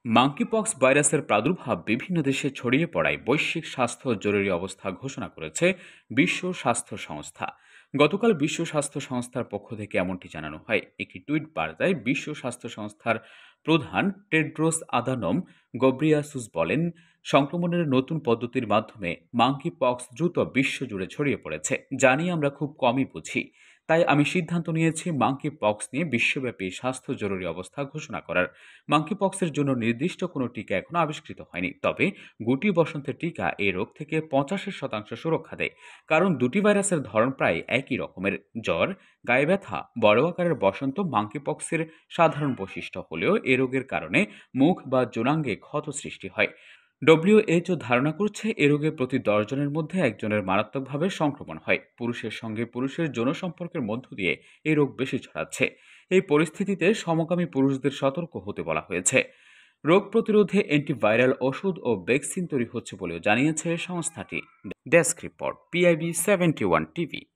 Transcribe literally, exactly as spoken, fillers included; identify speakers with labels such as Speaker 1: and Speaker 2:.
Speaker 1: Monkeypox ভাইরাসের প্রাদুর্ভাব বিভিন্ন দেশে ছড়িয়ে পড়ায় বৈশ্বিক স্বাস্থ্য জরুরি অবস্থা ঘোষণা করেছে বিশ্ব স্বাস্থ্য সংস্থা। গতকাল বিশ্ব স্বাস্থ্য সংস্থার পক্ষ থেকে এমনটি জানানো হয়। একটি টুইট বার্তায় বিশ্ব স্বাস্থ্য সংস্থার প্রধান টেড্রোস আদানম গব্রিয়াসুস বলেন, সংক্রমণের নতুন পদ্ধতির মাধ্যমে মাঙ্কিপক্স দ্রুত বিশ্বজুড়ে ছড়িয়ে পড়েছে, যা নিয়ে আমরা খুব কমই বুঝি। তাই আমি সিদ্ধান্ত নিয়েছি মাঙ্কি পক্স নিয়ে বিশ্বব্যাপী স্বাস্থ্য জরুরি অবস্থা ঘোষণা করার। মাঙ্কি পক্সের জন্য নির্দিষ্ট কোনো টিকা এখনো আবিষ্কৃত হয়নি, তবে গুটি বসন্তের টিকা এই রোগ থেকে পঁচাশি শতাংশ সুরক্ষা দেয়। কারণ দুটি ভাইরাসের ধরন প্রায় একই রকমের। জ্বর, গায়ে ব্যথা, বড় আকারের বসন্ত মাঙ্কি পক্সের সাধারণ বৈশিষ্ট্য হলেও এ রোগের কারণে মুখ বা যৌনাঙ্গে ক্ষত সৃষ্টি হয়। ডব্লিউএইচও ধারণা করছে এ রোগে প্রতি দশ জনের মধ্যে একজনের মারাত্মকভাবে সংক্রমণ হয়। পুরুষের সঙ্গে পুরুষের যৌন সম্পর্কের মধ্য দিয়ে এই রোগ বেশি ছড়াচ্ছে। এই পরিস্থিতিতে সমকামী পুরুষদের সতর্ক হতে বলা হয়েছে। রোগ প্রতিরোধে অ্যান্টিভাইরাল ওষুধ ও ভ্যাকসিন তৈরি হচ্ছে বলেও জানিয়েছে সংস্থাটি। Desk report, PIB seventy one TV.